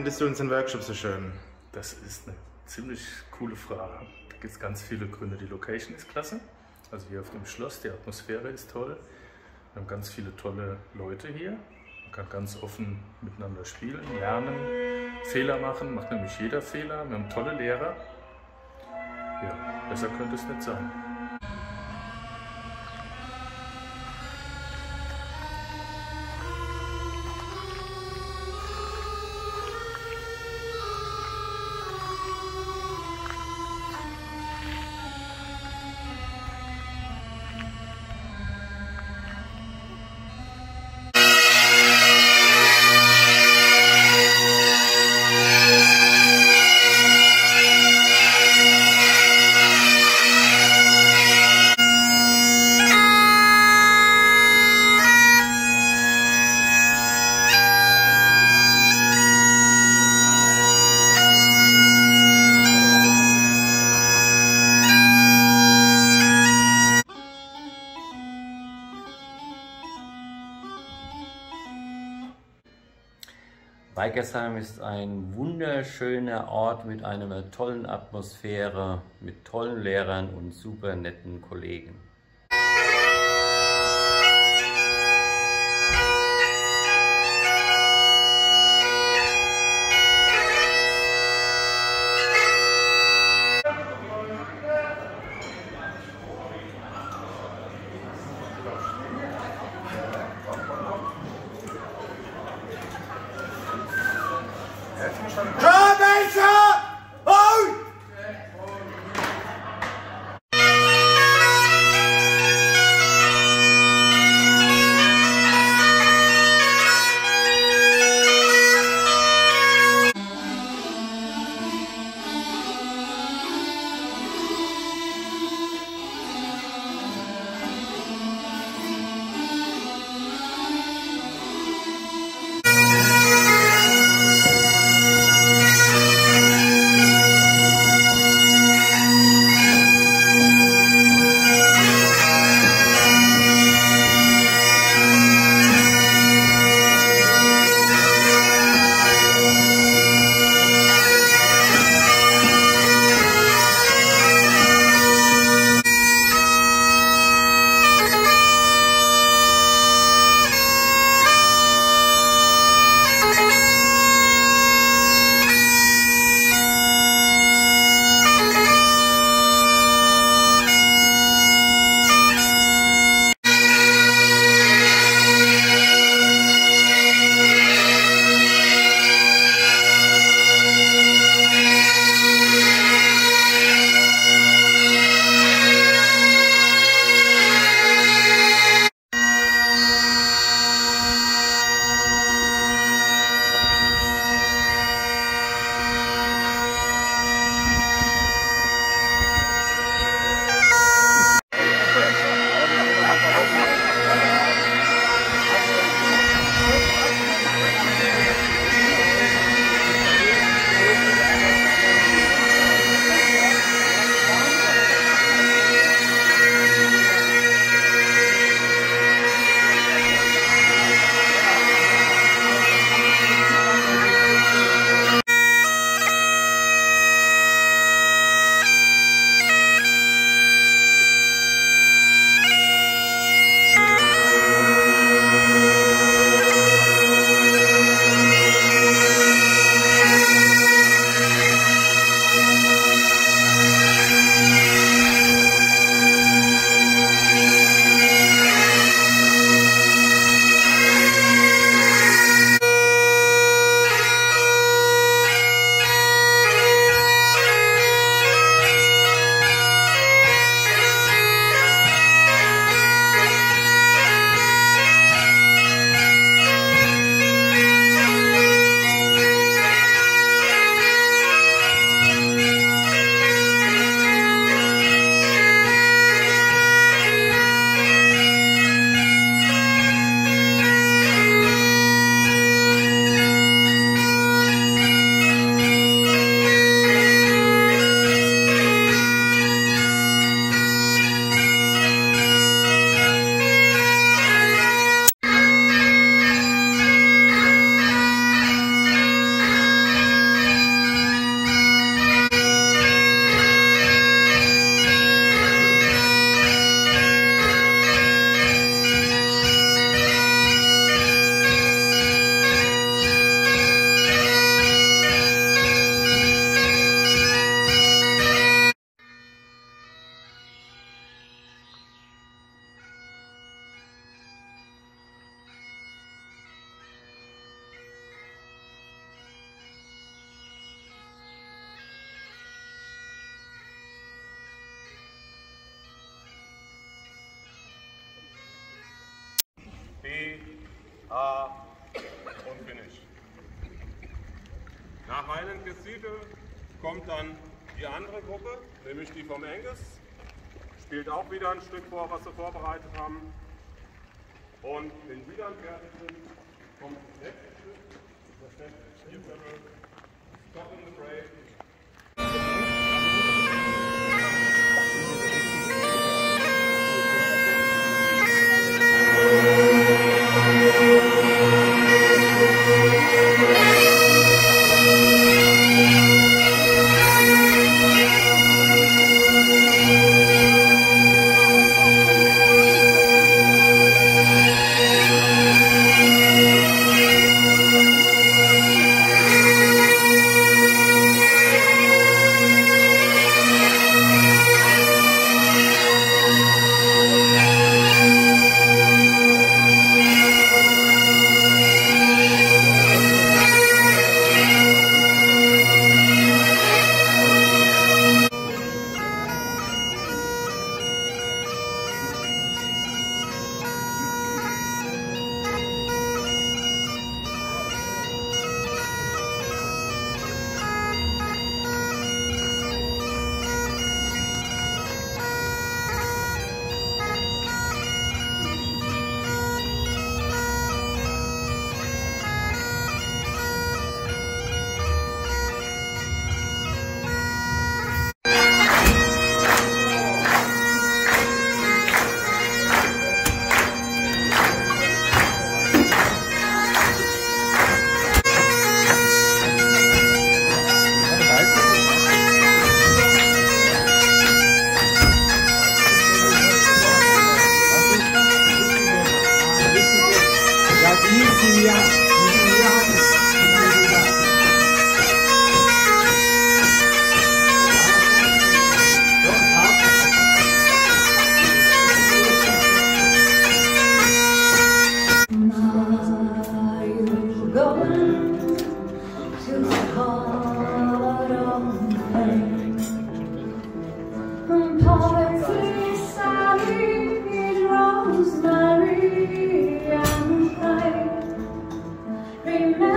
findest du unseren Workshop so schön? Das ist eine ziemlich coole Frage. Da gibt es ganz viele Gründe. Die Location ist klasse, also hier auf dem Schloss, die Atmosphäre ist toll. Wir haben ganz viele tolle Leute hier. Man kann ganz offen miteinander spielen, lernen, Fehler machen, macht nämlich jeder Fehler. Wir haben tolle Lehrer. Ja, besser könnte es nicht sein. Weigersheim ist ein wunderschöner Ort mit einer tollen Atmosphäre, mit tollen Lehrern und super netten Kollegen. und Finish. Nach Highland Cathedral kommt dann die andere Gruppe, nämlich die vom Angus. Spielt auch wieder ein Stück vor, was wir vorbereitet haben. Und wenn die dann fertig sind, kommt das nächste Stück, das nennt sich hier Stop in the Break. Remember